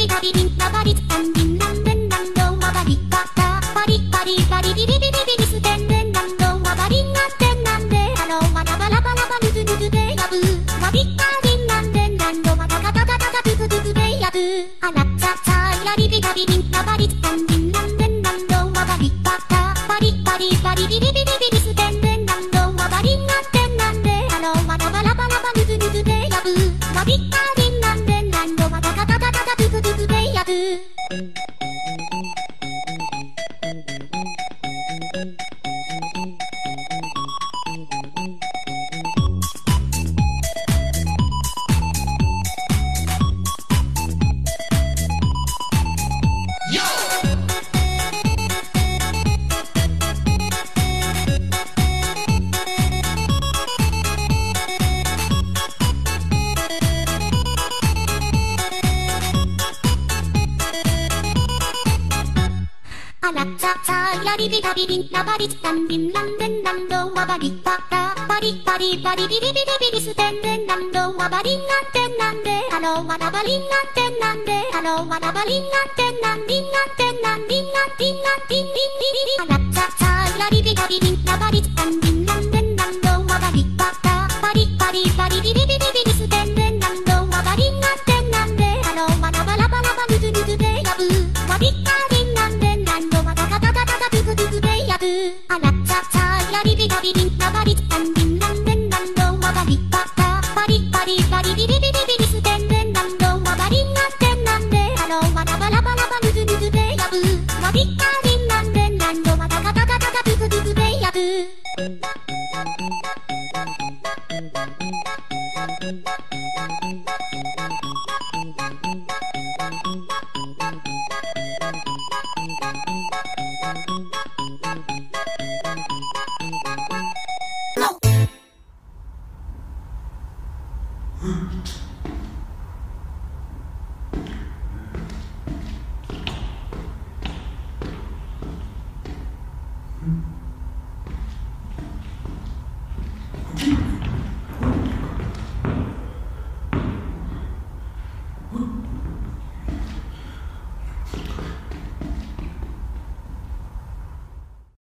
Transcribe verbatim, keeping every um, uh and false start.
タビビンナバリツタンビンナンデンナンドンワバリッカタバリバリバリビビビビビビステンデンナンドンワバリンナンテンナンデハローワナバラバラバルズルズデヤブーワビッカーディンナンデンナンドワタカタタタタトゥトゥトゥトゥデヤブーアラッツァツァイラリビタビビンナバリツタンビンナンデンナンドンワバリッカタバリバリバリビビビビビビステンデンナンドンワバリンナンテンナンデハローワナバラバラバルズルズデヤブーワビッカーディンナンデンナンドワタカタタタタトゥトゥトゥトゥデヤブーアラッツァツァイラリビタビビンナバリツタンビンナンデンナンドワバリッカタバリバリバリビビビビビビステンデンナンドワバリンナンテンナンデハローワナバリンナンテンナンデハローワナバリンナンテンナンディンナンテンナンディンナンディンナンディンディンディンディンアラッツァツァイラリビタビビンナバリツタンビンナンデンナンドワバリッカタバリバリバリビビビビビビステンデンナンドワバリンナンテンナンデハローワナバラバラバルズルズデヤブーワビッカーディンナンデンナンドワタカタタタタトゥトゥトゥトゥデヤブーアラッツァツァイラリビタビビンナバリツタンビンナンデンナンドワバリッカタバリバリバリビビビビビビステンデンナンドワバリンナンテンナンデハローワナバラバラバルズルズデヤブーワビッカーディンナンデンナンドワタカタタタタトゥトゥトゥトゥデヤブー